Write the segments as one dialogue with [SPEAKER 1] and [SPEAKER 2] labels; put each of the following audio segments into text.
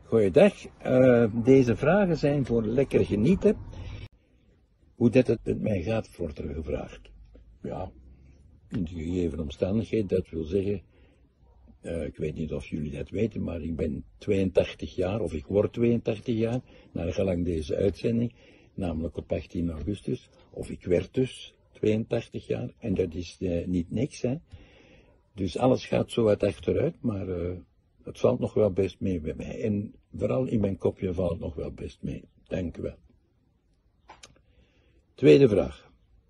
[SPEAKER 1] Goeiedag, deze vragen zijn voor lekker genieten. Hoe dat het met mij gaat, wordt er gevraagd. Ja, in de gegeven omstandigheid, dat wil zeggen, ik weet niet of jullie dat weten, maar ik ben 82 jaar, of ik word 82 jaar, naar gelang deze uitzending, namelijk op 18 augustus, of ik werd dus 82 jaar, en dat is niet niks, hè. Dus alles gaat zo wat achteruit, maar het valt nog wel best mee bij mij. En vooral in mijn kopje valt het nog wel best mee. Dank u wel. Tweede vraag.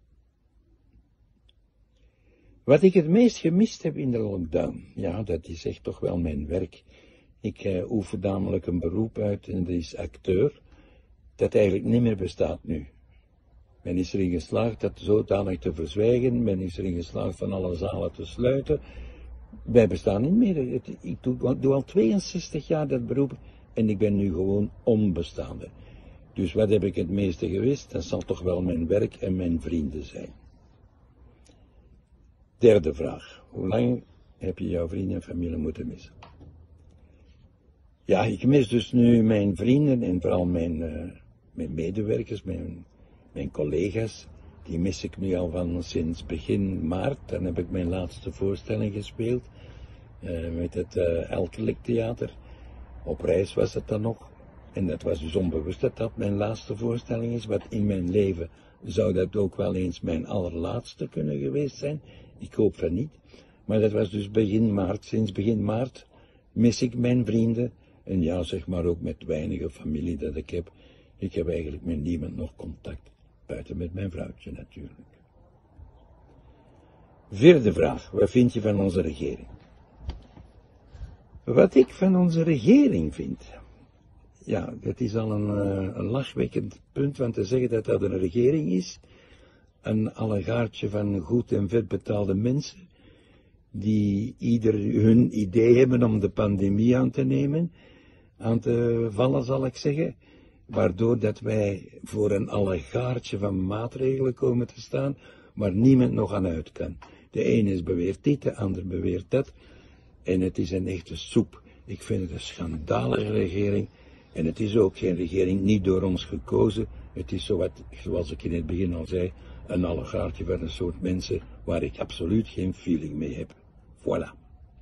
[SPEAKER 1] Wat ik het meest gemist heb in de lockdown, ja, dat is echt toch wel mijn werk. Ik oefen namelijk een beroep uit en dat is acteur, dat eigenlijk niet meer bestaat nu. Men is erin geslaagd dat zodanig te verzwijgen, men is erin geslaagd van alle zalen te sluiten. Wij bestaan niet meer. Ik doe al 62 jaar dat beroep en ik ben nu gewoon onbestaande. Dus wat heb ik het meeste gewist? Dat zal toch wel mijn werk en mijn vrienden zijn. Derde vraag. Hoe lang heb je jouw vrienden en familie moeten missen? Ja, ik mis dus nu mijn vrienden en vooral mijn medewerkers, mijn collega's. Die mis ik nu al van sinds begin maart. Dan heb ik mijn laatste voorstelling gespeeld. Met het Elterlijk Theater. Op reis was het dan nog. En dat was dus onbewust dat dat mijn laatste voorstelling is. Want in mijn leven zou dat ook wel eens mijn allerlaatste kunnen geweest zijn. Ik hoop van niet. Maar dat was dus begin maart. Sinds begin maart mis ik mijn vrienden. En ja, zeg maar ook met weinige familie dat ik heb. Ik heb eigenlijk met niemand nog contact. Buiten met mijn vrouwtje natuurlijk. Vierde vraag. Wat vind je van onze regering? Wat ik van onze regering vind? Ja, dat is al een lachwekkend punt, want te zeggen dat dat een regering is, een allegaartje van goed en vet betaalde mensen, die ieder hun idee hebben om de pandemie aan te vallen, zal ik zeggen, waardoor dat wij voor een allegaartje van maatregelen komen te staan, waar niemand nog aan uit kan. De ene beweert dit, de ander beweert dat, en het is een echte soep. Ik vind het een schandalige regering, en het is ook geen regering, niet door ons gekozen. Het is zowat, zoals ik in het begin al zei, een allegaartje van een soort mensen waar ik absoluut geen feeling mee heb. Voilà.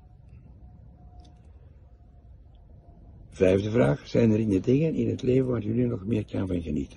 [SPEAKER 1] Vijfde vraag. Zijn er dingen in het leven waar jullie nog meer van genieten?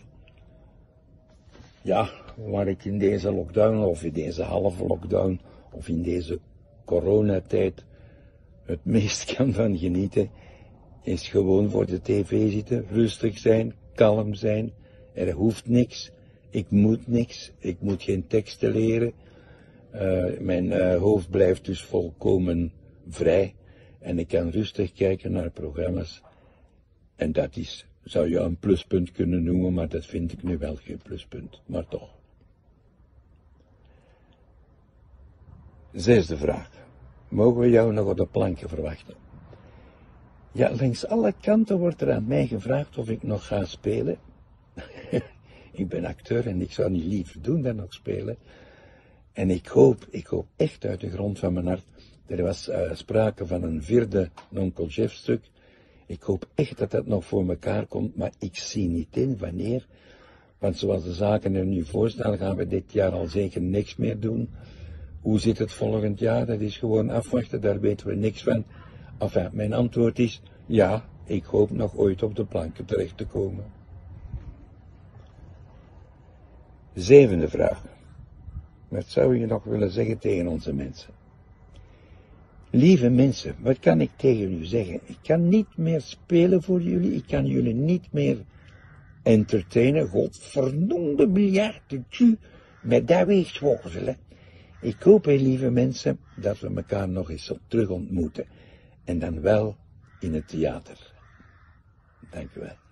[SPEAKER 1] Ja, waar ik in deze lockdown, of in deze halve lockdown, of in deze coronatijd het meest kan van genieten, is gewoon voor de tv zitten, rustig zijn, kalm zijn. Er hoeft niks, ik moet geen teksten leren. Mijn hoofd blijft dus volkomen vrij en ik kan rustig kijken naar programma's. En dat is, zou je een pluspunt kunnen noemen, maar dat vind ik nu wel geen pluspunt, maar toch. Zesde vraag. Mogen we jou nog op de planken verwachten? Ja, langs alle kanten wordt er aan mij gevraagd of ik nog ga spelen. Ik ben acteur en ik zou niet liever doen dan nog spelen. En ik hoop echt uit de grond van mijn hart. Er was sprake van een vierde Nonkel Jeff stuk. Ik hoop echt dat dat nog voor elkaar komt, maar ik zie niet in wanneer. Want zoals de zaken er nu voor staan, gaan we dit jaar al zeker niks meer doen. Hoe zit het volgend jaar? Dat is gewoon afwachten, daar weten we niks van. Enfin, mijn antwoord is, ja, ik hoop nog ooit op de planken terecht te komen. Zevende vraag. Wat zou je nog willen zeggen tegen onze mensen? Lieve mensen, wat kan ik tegen u zeggen? Ik kan niet meer spelen voor jullie, ik kan jullie niet meer entertainen. Godverdomme biljarten, met dat weegsworstelen. Ik hoop, lieve mensen, dat we elkaar nog eens terug ontmoeten. En dan wel in het theater. Dank u wel.